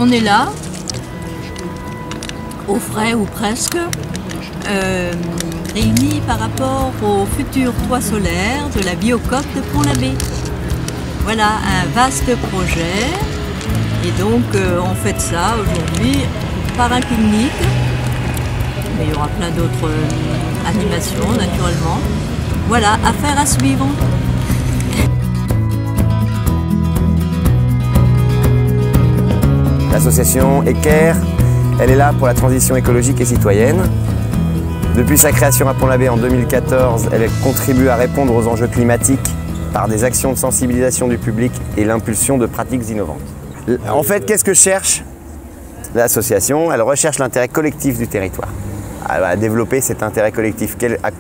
On est là, au frais ou presque, réunis par rapport au futur toit solaire de la Biocop de Pont-l'Abbé. Voilà un vaste projet et donc on fête ça aujourd'hui par un pique-nique. Mais il y aura plein d'autres animations naturellement. Voilà, affaire à suivre. L'association ECAIR, elle est là pour la transition écologique et citoyenne. Depuis sa création à Pont-l'Abbé en 2014, elle contribue à répondre aux enjeux climatiques par des actions de sensibilisation du public et l'impulsion de pratiques innovantes. En fait, qu'est-ce que cherche l'association? Elle recherche l'intérêt collectif du territoire. Elle va développer cet intérêt collectif.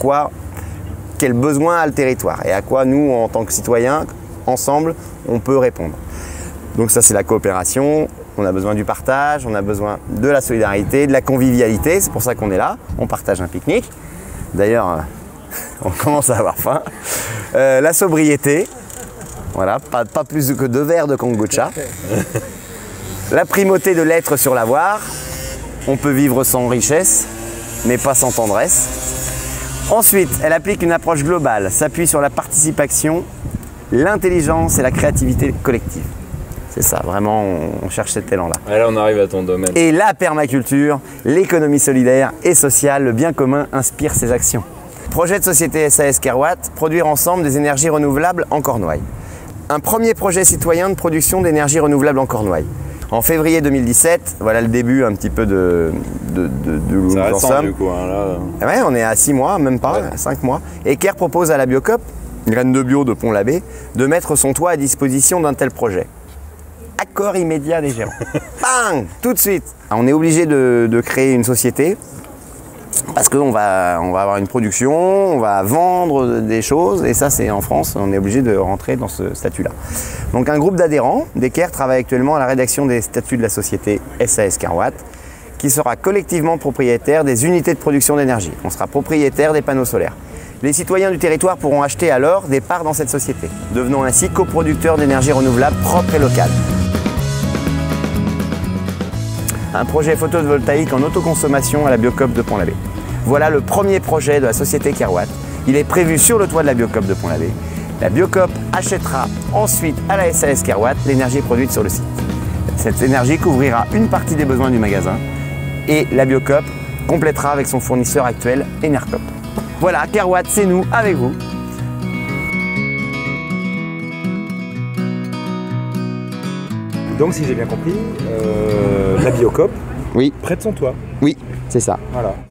Quel besoin a le territoire et à quoi nous, en tant que citoyens, ensemble, on peut répondre. Donc ça, c'est la coopération. On a besoin du partage, on a besoin de la solidarité, de la convivialité. C'est pour ça qu'on est là. On partage un pique-nique. D'ailleurs, on commence à avoir faim. La sobriété. Voilà, pas plus que 2 verres de kombucha. La primauté de l'être sur l'avoir. On peut vivre sans richesse, mais pas sans tendresse. Ensuite, elle applique une approche globale, s'appuie sur la participation, l'intelligence et la créativité collective. C'est ça, vraiment, on cherche cet élan-là. Et là, on arrive à ton domaine. Et la permaculture, l'économie solidaire et sociale, le bien commun inspire ses actions. Projet de société SAS Kerwatt, produire ensemble des énergies renouvelables en Cornouailles. Un premier projet citoyen de production d'énergie renouvelable en Cornouailles. En février 2017, voilà le début un petit peu de où nous en sommes. Du coup, hein, là. Ouais, on est à 6 mois, même pas, 5 mois. Et ECAIR propose à la Biocop, graine de bio de Pont-l'Abbé, de mettre son toit à disposition d'un tel projet. Accord immédiat des gérants. Bang! Tout de suite. On est obligé de créer une société parce qu'on va avoir une production, on va vendre des choses et ça c'est en France, on est obligé de rentrer dans ce statut-là. Donc un groupe d'adhérents d'ECAIR travaille actuellement à la rédaction des statuts de la société SAS Kerwatt qui sera collectivement propriétaire des unités de production d'énergie. On sera propriétaire des panneaux solaires. Les citoyens du territoire pourront acheter alors des parts dans cette société, devenant ainsi coproducteurs d'énergie renouvelable propre et locale. Un projet photovoltaïque en autoconsommation à la Biocop de Pont-l'Abbé. Voilà le premier projet de la société Kerwatt. Il est prévu sur le toit de la Biocop de Pont-l'Abbé. La Biocop achètera ensuite à la SAS Kerwatt l'énergie produite sur le site. Cette énergie couvrira une partie des besoins du magasin et la Biocop complétera avec son fournisseur actuel Enercop. Voilà, Kerwatt, c'est nous, avec vous. Donc, si j'ai bien compris, la Biocop Oui. prête son toit. Oui, c'est ça. Voilà.